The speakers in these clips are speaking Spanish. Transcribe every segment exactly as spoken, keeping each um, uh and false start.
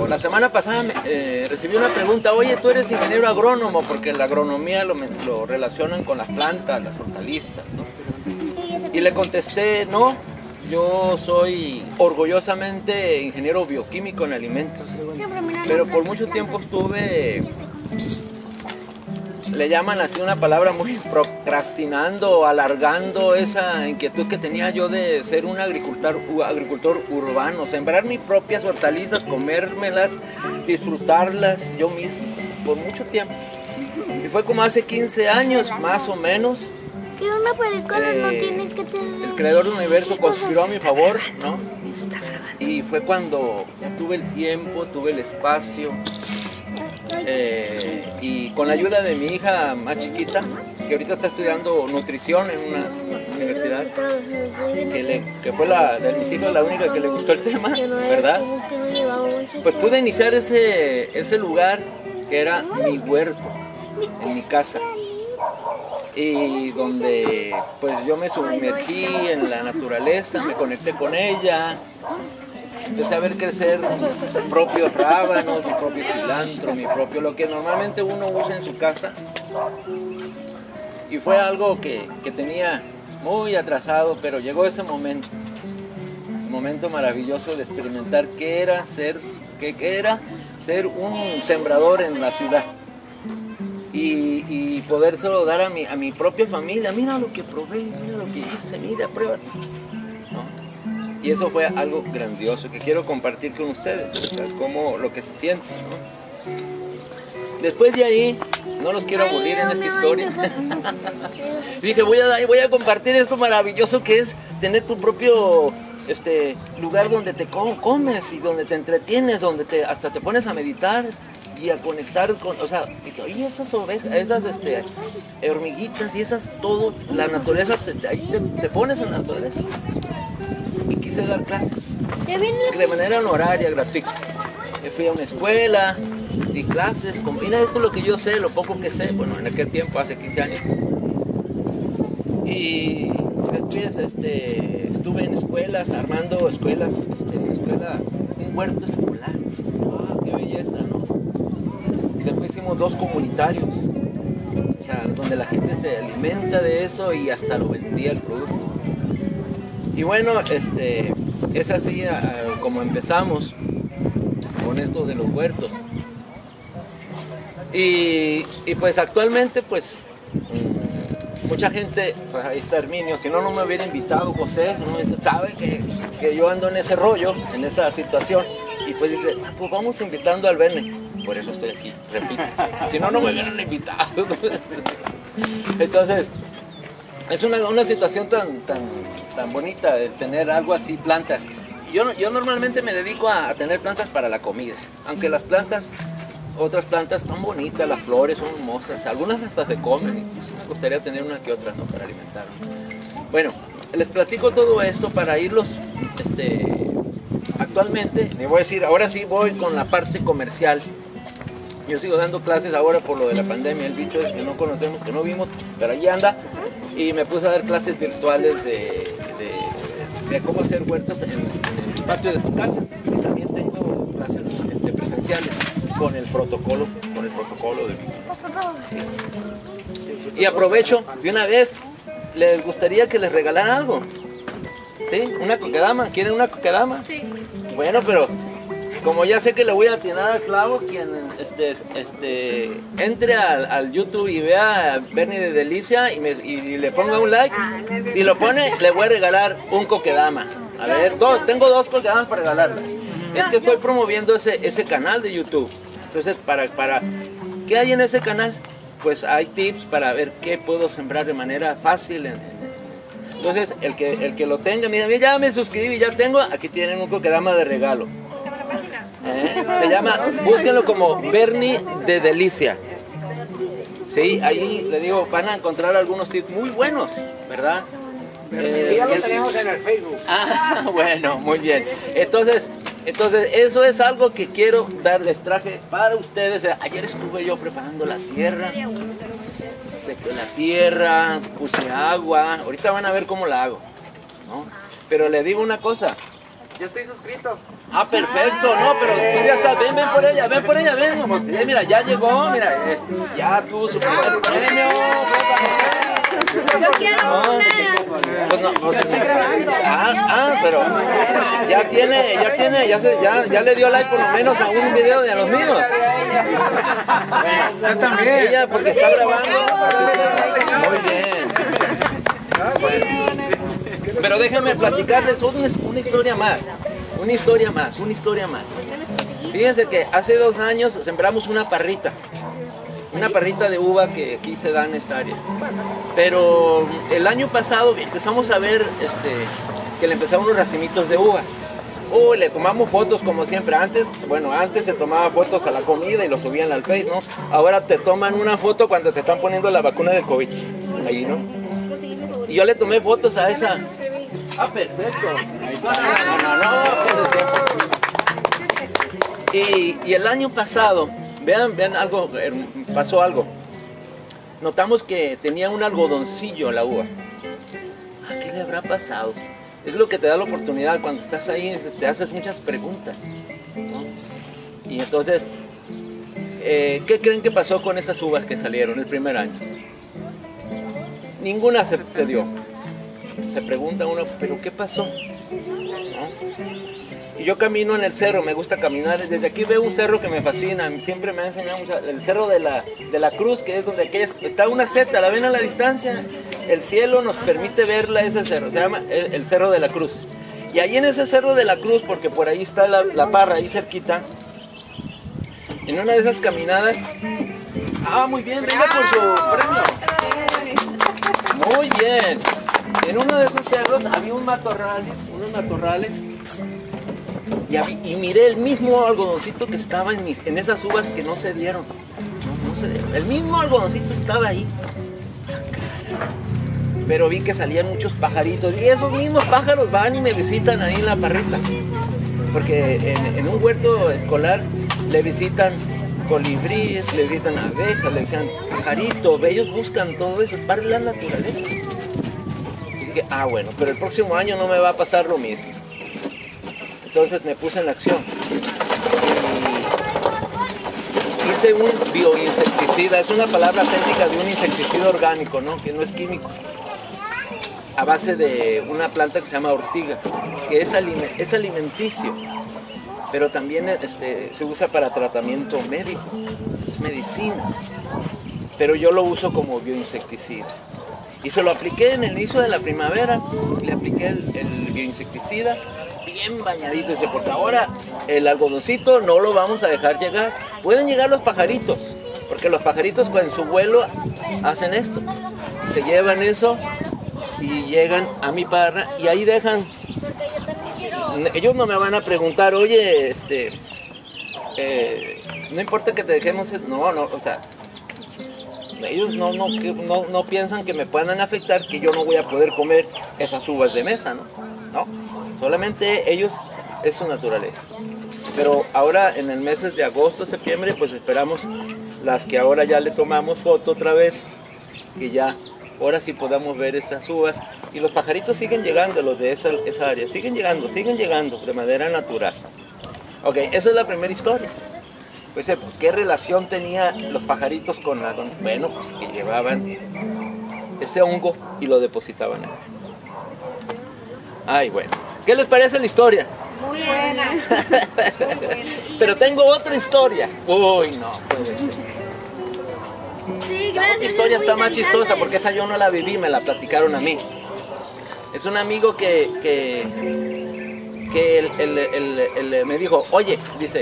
ejemplo, la semana pasada me, eh, recibí una pregunta, oye, tú eres ingeniero agrónomo, porque la agronomía lo, lo relacionan con las plantas, las hortalizas, ¿no? Y le contesté, no, yo soy orgullosamente ingeniero bioquímico en alimentos, pero por mucho tiempo estuve, le llaman así una palabra muy procrastinando, alargando esa inquietud que tenía yo de ser un agricultor, agricultor urbano, sembrar mis propias hortalizas, comérmelas, disfrutarlas yo mismo, por mucho tiempo. Y fue como hace quince años, más o menos. Que una película eh, no tienes que tener... El creador del universo conspiró a mi favor, ¿no? Y fue cuando ya tuve el tiempo, tuve el espacio. Eh, y con la ayuda de mi hija más chiquita, que ahorita está estudiando nutrición en una universidad, que, le, que fue la de mis hijos la única que le gustó el tema, ¿verdad? Pues pude iniciar ese, ese lugar que era mi huerto, en mi casa, y donde pues yo me sumergí en la naturaleza, me conecté con ella. Empecé a ver crecer mis propios rábanos, mi propio cilantro, mi propio, lo que normalmente uno usa en su casa. Y fue algo que, que tenía muy atrasado, pero llegó ese momento, un momento maravilloso de experimentar qué era ser, qué, qué era ser un sembrador en la ciudad. Y, y podérselo dar a mi, a mi propia familia. Mira lo que probé, mira lo que hice, mira, prueba. Y eso fue algo grandioso que quiero compartir con ustedes, o sea, como lo que se siente, ¿no? Después de ahí, no los quiero aburrir en esta historia. Dije, voy a, voy a compartir esto maravilloso que es tener tu propio este, lugar donde te comes y donde te entretienes, donde te, hasta te pones a meditar y a conectar con, o sea, y esas ovejas, esas este, hormiguitas y esas, todo, la naturaleza, te, ahí te, te pones en la naturaleza. Y quise dar clases de manera honoraria, gratuita. Yo fui a una escuela, di clases, combina esto lo que yo sé, lo poco que sé, bueno, en aquel tiempo, hace quince años. Y después este, estuve en escuelas, armando escuelas, este, en una escuela, un huerto escolar. ¡Ah, qué belleza!, ¿no? Y después hicimos dos comunitarios, o sea, donde la gente se alimenta de eso y hasta lo vendía el producto. Y bueno, este, es así uh, como empezamos con esto de los huertos. Y, y pues actualmente, pues, um, mucha gente, pues ahí está Herminio, si no, no me hubiera invitado José, ¿no? Sabe que, que yo ando en ese rollo, en esa situación. Y pues dice, ah, pues vamos invitando al Verne. Por eso estoy aquí, repito. Si no, no me hubieran invitado. Entonces, es una, una situación tan, tan, tan bonita de tener algo así, plantas. Yo, yo normalmente me dedico a, a tener plantas para la comida, aunque las plantas, otras plantas tan bonitas, las flores son hermosas, algunas hasta se comen, y pues me gustaría tener una que otra, ¿no?, para alimentar. Bueno, les platico todo esto para irlos, este, actualmente, me voy a decir, ahora sí voy con la parte comercial. Yo sigo dando clases ahora por lo de la pandemia, el bicho que no conocemos, que no vimos, pero ahí anda. Y me puse a dar clases virtuales de, de, de cómo hacer huertos en, en el patio de tu casa. Y también tengo clases este, presenciales con el protocolo, con el protocolo de sí. Y aprovecho de una vez, les gustaría que les regalaran algo. ¿Sí? ¿Una coquedama? ¿Quieren una coquedama? Sí. Bueno, pero como ya sé que le voy a atinar al clavo, quien este, este, entre al, al YouTube y vea a Bernie de Delicia y, me, y le ponga un like, si lo pone, le voy a regalar un coquedama. A ver, dos, tengo dos coquedamas para regalarle. Es que estoy promoviendo ese, ese canal de YouTube. Entonces, para, para, ¿qué hay en ese canal? Pues hay tips para ver qué puedo sembrar de manera fácil. En, entonces, el que, el que lo tenga, mira, ya me suscribí, ya tengo, aquí tienen un coquedama de regalo. ¿Eh? Se llama, búsquenlo como Bernie de Delicia. Sí, ahí le digo, van a encontrar algunos tips muy buenos, ¿verdad? Eh, ya lo el... tenemos en el Facebook. Ah, bueno, muy bien. Entonces, entonces eso es algo que quiero darles, traje para ustedes. Ayer estuve yo preparando la tierra. La tierra, puse agua. Ahorita van a ver cómo la hago, ¿no? Pero le digo una cosa. Yo estoy suscrito. Ah, perfecto, no, pero tú ya estás, ven, ven por ella, ven por ella, ven. Eh, mira, ya llegó, mira, eh, ya tuvo su primer premio. Yo quiero No, una. pues no, pues, ah, ah, pero ya tiene, ya tiene, ya, se, ya, ya le dio like por lo menos a un video de a los míos. Yo también. Ella porque está grabando. Muy bien. Pero déjenme platicarles una, una historia más. Una historia más, una historia más. Fíjense que hace dos años sembramos una parrita. Una parrita de uva que aquí se da en esta área. Pero el año pasado empezamos a ver este, que le empezaron los racimitos de uva. Oh, le tomamos fotos como siempre. Antes, bueno, antes se tomaba fotos a la comida y lo subían al Face, ¿no? Ahora te toman una foto cuando te están poniendo la vacuna del COVID. Ahí, ¿no? Y yo le tomé fotos a esa. Ah, perfecto. No, no, no, no. Y, y el año pasado, vean, vean algo, pasó algo. Notamos que tenía un algodoncillo la uva. ¿A qué le habrá pasado? Es lo que te da la oportunidad cuando estás ahí, te haces muchas preguntas, ¿no? Y entonces, eh, ¿qué creen que pasó con esas uvas que salieron el primer año? Ninguna se, se dio. Se pregunta uno, ¿pero qué pasó? ¿No? Y yo camino en el cerro, me gusta caminar. Desde aquí veo un cerro que me fascina, siempre me ha enseñado mucho, el cerro de la, de la Cruz, que es donde aquí es, está una seta, ¿la ven a la distancia? El cielo nos permite verla, ese cerro, se llama el, el Cerro de la Cruz. Y ahí en ese Cerro de la Cruz, porque por ahí está la, la parra, ahí cerquita, en una de esas caminadas, ah, muy bien, venga por su premio. Muy bien. En uno de esos cerros había un matorral, unos matorrales, y, había, y miré el mismo algodoncito que estaba en, mis, en esas uvas que no se dieron. No, no se dieron. El mismo algodoncito estaba ahí. Pero vi que salían muchos pajaritos, y esos mismos pájaros van y me visitan ahí en la parrita. Porque en, en un huerto escolar le visitan colibríes, le visitan abejas, le visitan pajaritos, ellos buscan todo eso, para la naturaleza. Y dije, ah bueno, pero el próximo año no me va a pasar lo mismo. Entonces me puse en la acción. Y hice un bioinsecticida, es una palabra técnica de un insecticida orgánico, ¿no? Que no es químico. A base de una planta que se llama ortiga, que es, aliment es alimenticio, pero también este, se usa para tratamiento médico, es medicina, pero yo lo uso como bioinsecticida. Y se lo apliqué en el inicio de la primavera, le apliqué el, el bioinsecticida bien bañadito, dice, porque ahora el algodoncito no lo vamos a dejar llegar. Pueden llegar los pajaritos, porque los pajaritos con su vuelo hacen esto, se llevan eso y llegan a mi parra y ahí dejan. Ellos no me van a preguntar, oye, este, eh, no importa que te dejemos, no, no, o sea, ellos no, no, no, no piensan que me puedan afectar, que yo no voy a poder comer esas uvas de mesa, ¿no? No, solamente ellos, es su naturaleza. Pero ahora en el mes de agosto, septiembre, pues esperamos las que ahora ya le tomamos foto otra vez, que ya ahora sí podamos ver esas uvas, y los pajaritos siguen llegando, los de esa, esa área, siguen llegando, siguen llegando de manera natural. Ok, esa es la primera historia. Pues, ¿qué relación tenían los pajaritos con la... Con, bueno, pues que llevaban ese hongo y lo depositaban ahí. Ay, bueno. ¿Qué les parece la historia? Muy buena. Pero tengo otra historia. Uy, no, puede ser. Sí, La gracias. otra historia es está muy más chistosa interesante. porque esa yo no la viví, me la platicaron a mí. Es un amigo que, que, que el, el, el, el, me dijo, oye, dice,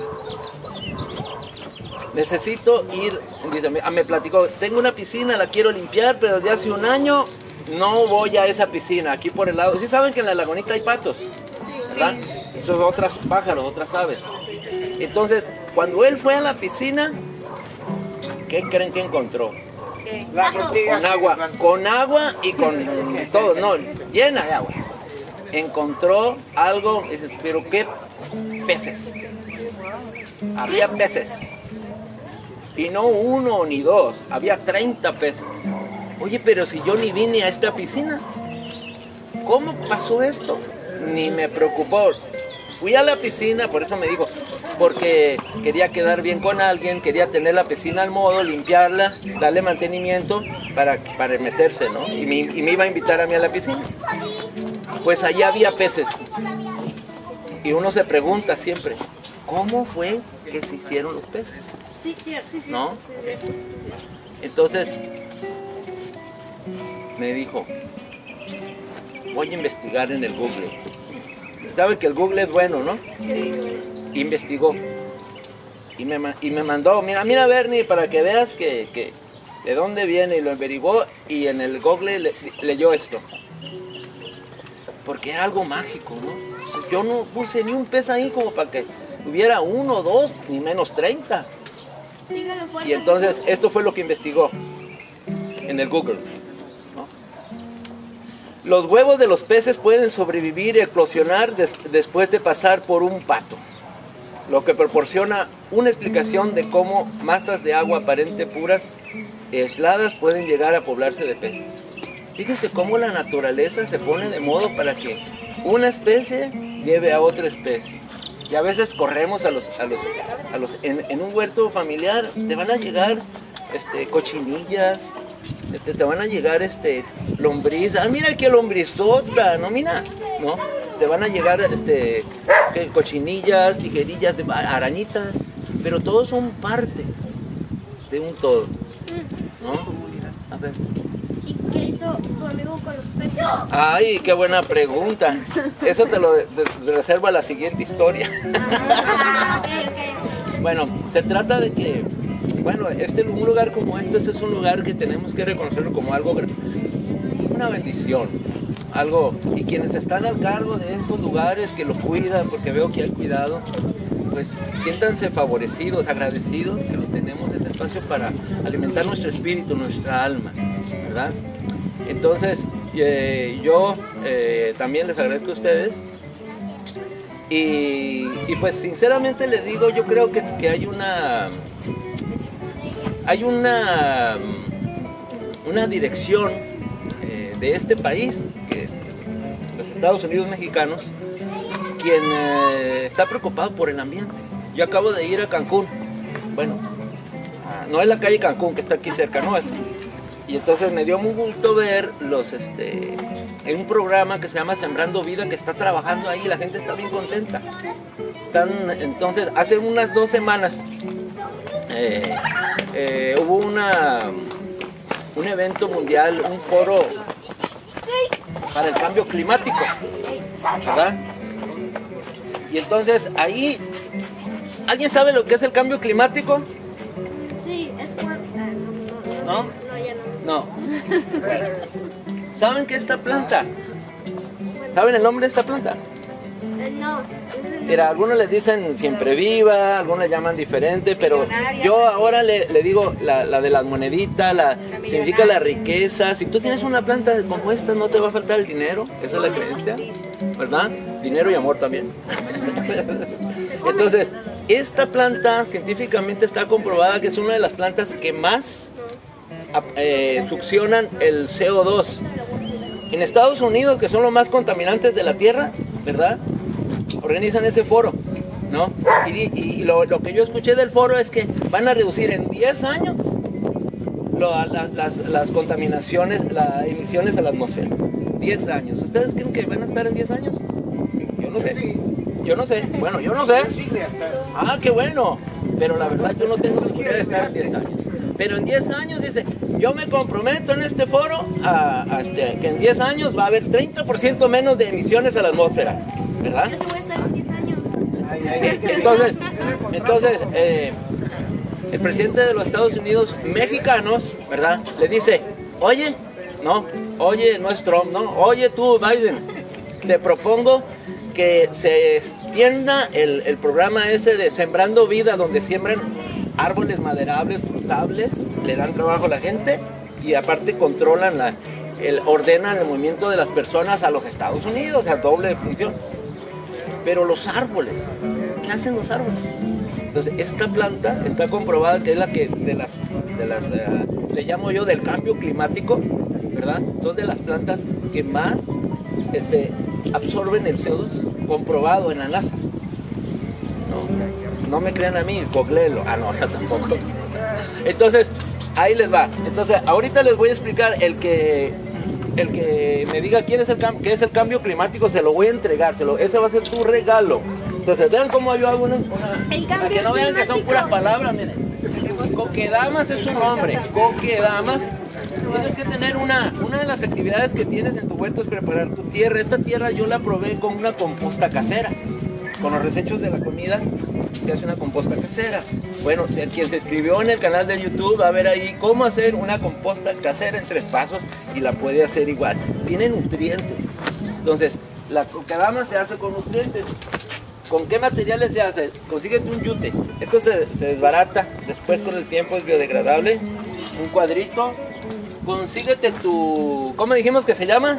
necesito ir, dice, me, me platicó, tengo una piscina, la quiero limpiar, pero desde hace un año no voy a esa piscina, aquí por el lado. ¿Sí saben que en la lagunita hay patos? ¿Verdad? Estos son otras pájaros, otras aves. Entonces, cuando él fue a la piscina, ¿qué creen que encontró? Las ortigas. Con agua, con agua y con todo, no, llena de agua. Encontró algo, pero ¿qué? Peces. Había peces. Y no uno ni dos, había treinta peces. Oye, pero si yo ni vine a esta piscina, ¿cómo pasó esto? ni me preocupó. Fui a la piscina, por eso me dijo, porque quería quedar bien con alguien, quería tener la piscina al modo, limpiarla, darle mantenimiento para, para meterse, ¿no? Y me, y me iba a invitar a mí a la piscina. Pues allá había peces. Y uno se pregunta siempre, ¿cómo fue que se hicieron los peces? Sí, sí, sí, sí. ¿No? Entonces, me dijo, voy a investigar en el Google. Saben que el Google es bueno, ¿no? Sí. Investigó. Y me, ma- y me mandó, mira, mira Bernie, para que veas que, que de dónde viene. Y lo averiguó y en el Google le- leyó esto. Porque era algo mágico, ¿no? O sea, yo no puse ni un pez ahí como para que hubiera uno, dos, ni menos treinta. Dígalo fuerte. Y entonces esto fue lo que investigó en el Google, ¿no? Los huevos de los peces pueden sobrevivir y eclosionar des- después de pasar por un pato, lo que proporciona una explicación de cómo masas de agua aparente puras y aisladas pueden llegar a poblarse de peces. Fíjense cómo la naturaleza se pone de modo para que una especie lleve a otra especie. Y a veces corremos a los, a los, a los en, en un huerto familiar, te van a llegar este, cochinillas, te, te van a llegar este, lombriz, ah mira qué lombrizota, no mira, no, te van a llegar este, eh, cochinillas, tijerillas, de, arañitas, pero todos son parte de un todo, ¿no? A ver. ¿Y qué hizo tu amigo con los peces? Ay, qué buena pregunta. Eso te lo de- de- reservo a la siguiente historia. Ah, ok, ok. Bueno, se trata de que, bueno, este, un lugar como este es un lugar que tenemos que reconocerlo como algo, una bendición, algo, y quienes están al cargo de estos lugares que lo cuidan, porque veo que hay cuidado, pues siéntanse favorecidos, agradecidos que lo tenemos este espacio para alimentar nuestro espíritu, nuestra alma, ¿verdad? Entonces, eh, yo eh, también les agradezco a ustedes. Y, y pues sinceramente les digo, yo creo que, que hay una hay una una dirección eh, de este país, que es los Estados Unidos mexicanos, quien eh, está preocupado por el ambiente. Yo acabo de ir a Cancún, bueno, ah, no es la calle Cancún que está aquí cerca, no es. Y entonces me dio muy gusto ver los, este, en un programa que se llama Sembrando Vida, que está trabajando ahí, la gente está bien contenta. Están, entonces, hace unas dos semanas eh, eh, hubo una, un evento mundial, un foro para el cambio climático, ¿verdad? Y entonces ahí, ¿alguien sabe lo que es el cambio climático? Sí, es cuando... ah, no, no, ¿No? no, no, ya no. No. ¿Saben qué es esta planta? ¿Saben el nombre de esta planta? Eh, no. Mira, algunos les dicen siempre viva, algunos le llaman diferente, pero yo ahora le, le digo la, la de las moneditas, la, significa la riqueza. Si tú tienes una planta como esta, no te va a faltar el dinero, esa es la creencia, ¿verdad? Dinero y amor también. Entonces, esta planta científicamente está comprobada que es una de las plantas que más eh, succionan el C O dos. En Estados Unidos, que son los más contaminantes de la Tierra, ¿verdad? Organizan ese foro, ¿no? Y, y lo, lo que yo escuché del foro es que van a reducir en diez años lo, la, las, las contaminaciones, las emisiones a la atmósfera. diez años. ¿Ustedes creen que van a estar en diez años? Yo no sé. Yo no sé. Bueno, yo no sé. Ah, qué bueno. Pero la verdad yo no tengo seguridad de estar en diez años. Pero en diez años dice, yo me comprometo en este foro a, a este, que en diez años va a haber treinta por ciento menos de emisiones a la atmósfera, ¿verdad? Yo sí voy a estar en diez años. Entonces, entonces eh, el presidente de los Estados Unidos mexicanos, ¿verdad? Le dice, oye, no, oye, no es Trump, no, oye tú, Biden, te propongo que se extienda el, el programa ese de Sembrando Vida, donde siembran árboles maderables, frutables, le dan trabajo a la gente y aparte controlan, la, el, ordenan el movimiento de las personas a los Estados Unidos, o sea, doble función. Pero los árboles, ¿qué hacen los árboles? Entonces, esta planta está comprobada que es la que de las, de las uh, le llamo yo del cambio climático, ¿verdad? Son de las plantas que más este, absorben el C O dos, comprobado en la NASA. No, no me crean a mí, googleenlo. Ah, no, no, tampoco. Entonces, ahí les va. Entonces, ahorita les voy a explicar el que, el que me diga quién es el qué es el cambio climático, se lo voy a entregar. Se lo, ese va a ser tu regalo. Entonces, vean cómo yo hago una, una El para cambio que no vean que son climático. puras palabras, miren. Coquedamas es su nombre, Coquedamas. Tienes que tener una, una de las actividades que tienes en tu huerto es preparar tu tierra. Esta tierra yo la probé con una composta casera. Con los desechos de la comida se hace una composta casera. Bueno, el quien se inscribió en el canal de YouTube va a ver ahí cómo hacer una composta casera en tres pasos y la puede hacer igual. Tiene nutrientes. Entonces, la coquedama se hace con nutrientes. ¿Con qué materiales se hace? Consíguete un yute. Esto se, se desbarata, después con el tiempo es biodegradable. Un cuadrito. Consíguete tu... ¿Cómo dijimos que se llama?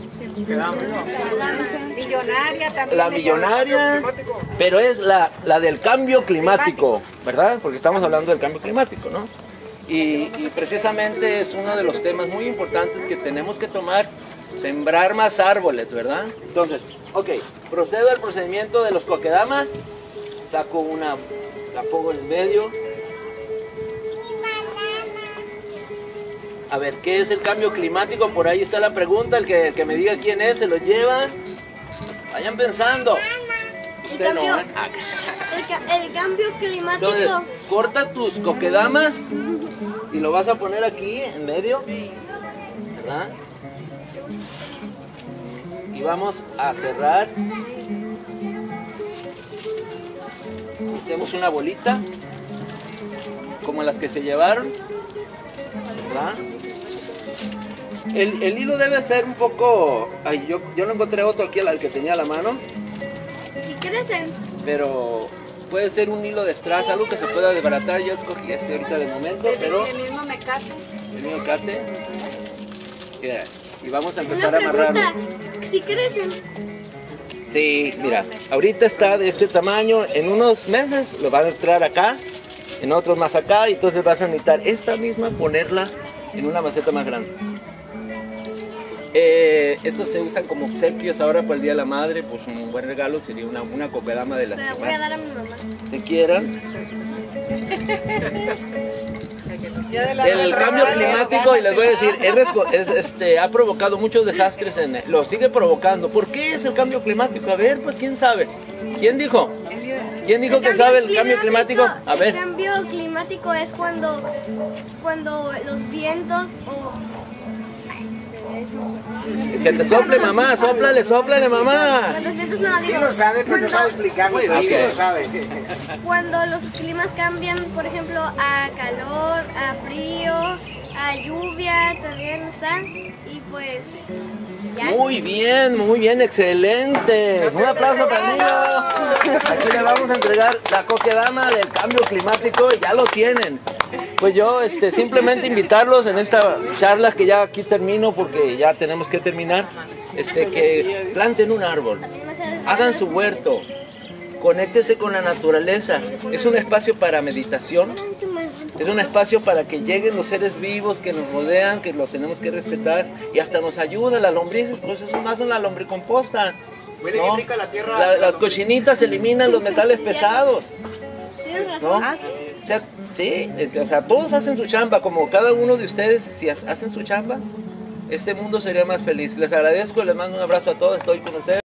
Millonaria también. La millonaria, pero es la, la del cambio climático, ¿verdad? Porque estamos hablando del cambio climático, ¿no? Y, y precisamente es uno de los temas muy importantes que tenemos que tomar, sembrar más árboles, ¿verdad? Entonces, ok, procedo al procedimiento de los coquedamas, saco una, la pongo en el medio. A ver, ¿qué es el cambio climático? Por ahí está la pregunta, el que, el que me diga quién es, se lo lleva. Vayan pensando. El Usted no, cambio, ¿eh? Ah, el, ca- el cambio climático. entonces, corta tus coquedamas y lo vas a poner aquí en medio, ¿verdad? Y vamos a cerrar. Hacemos una bolita, como las que se llevaron, ¿verdad? El, el hilo debe ser un poco... Ay, yo, yo no encontré otro aquí al que tenía a la mano, Si crecen. pero puede ser un hilo de strass, algo que se pueda desbaratar. Yo escogí este ahorita de momento, pero El mismo mecate. el mío cate. Mira, y vamos a Una empezar a amarrarlo. pregunta. Si crecen. Sí, mira, ahorita está de este tamaño, en unos meses lo van a entrar acá, en otros más acá, y entonces vas a necesitar esta misma ponerla en una maceta más grande. Eh, estos se usan como obsequios ahora para el Día de la Madre, pues un buen regalo sería una, una coquedama de Se las la que voy a más dar a mi mamá. te quieran. Ya de la El cambio climático, y les voy a decir, es resco- es, este, ha provocado muchos desastres, en, lo sigue provocando. ¿Por qué es el cambio climático? A ver, pues quién sabe. ¿Quién dijo? ¿Quién dijo que sabe el cambio climático? A ver. El cambio climático es cuando, cuando los vientos o... Que te sople, mamá, sóplale, sóplale, mamá. Cuando los vientos no, Sí digo, lo sabe, pero no cuando- sabe explicarlo. Muy Pero sí bien. lo sabe. Cuando los climas cambian, por ejemplo, a calor, a frío, a lluvia, también están. Y pues, ya. Muy bien, muy bien, excelente. Un aplauso para el niño. Aquí le vamos a entregar la coquedama del cambio climático, ya lo tienen. Pues yo este, simplemente invitarlos en esta charla que ya aquí termino porque ya tenemos que terminar, este, que planten un árbol, hagan su huerto, conéctese con la naturaleza. Es un espacio para meditación, es un espacio para que lleguen los seres vivos que nos rodean, que los tenemos que respetar y hasta nos ayuda. Las lombrices, pues es más una lombricomposta, ¿no? La- las cochinitas eliminan los metales pesados, Tienes ¿no? razón. O sea, sí, o sea, todos hacen su chamba, como cada uno de ustedes, si hacen su chamba, este mundo sería más feliz. Les agradezco, les mando un abrazo a todos, estoy con ustedes.